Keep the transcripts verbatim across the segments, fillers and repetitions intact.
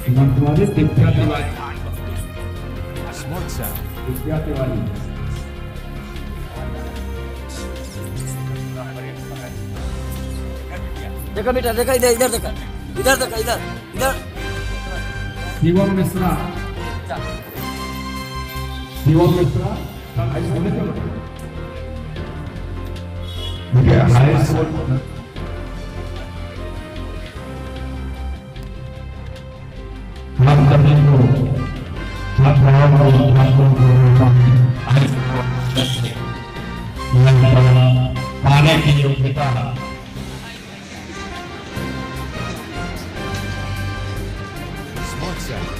मंत्री Divya Tiwari Smart sound. Divya Tiwari देखा बेटा, देखा इधर, इधर देखा, इधर देखा, इधर इधर। शिवम मिश्रा शिवम मिश्रा हाई स्कूल हम सभी को छात्राओं को छात्रों को पाने की योग्यता Smart sound.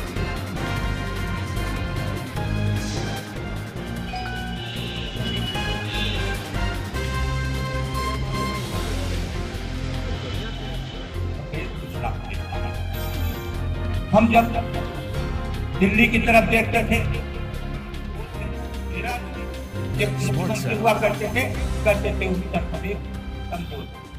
हम जब दिल्ली की तरफ देखते थे, जब मुख्यमंत्री हुआ करते थे करते थे उत्तर प्रदेश कमजोर।